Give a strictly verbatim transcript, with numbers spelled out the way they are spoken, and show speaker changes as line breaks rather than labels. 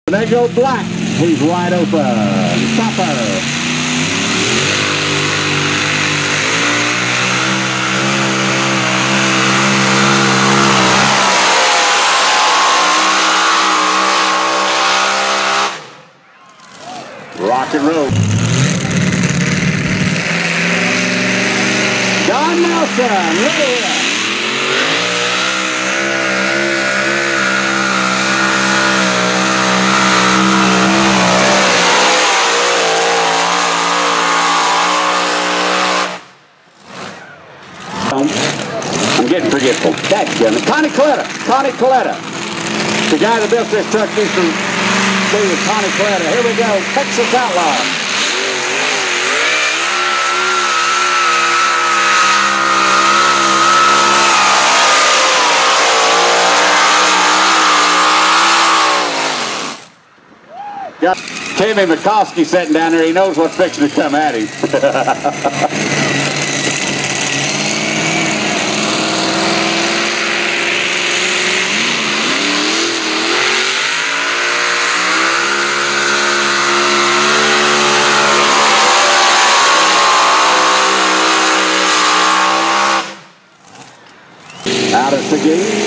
They go Black. He's wide open. Stopper. Rock and roll. John Nelson, look at him. I'm getting forgetful. That's Jim. Connie Coletta. Connie Coletta. The guy that built this truck used to be with Connie Coletta. Here we go. Texas Outlaw. Got Timmy McCoskey sitting down there. He knows what's fixing to come at him. Out of Seguin.